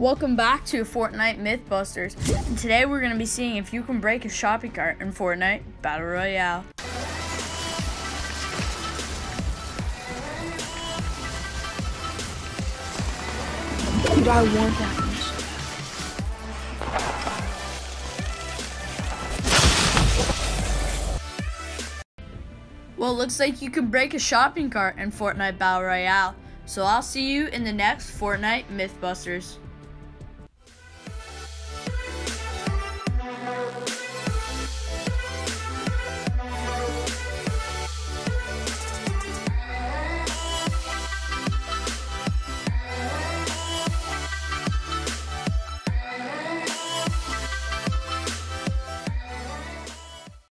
Welcome back to Fortnite Mythbusters, and today we're going to be seeing if you can break a shopping cart in Fortnite Battle Royale. Dude, I want that. Well, it looks like you can break a shopping cart in Fortnite Battle Royale, so I'll see you in the next Fortnite Mythbusters.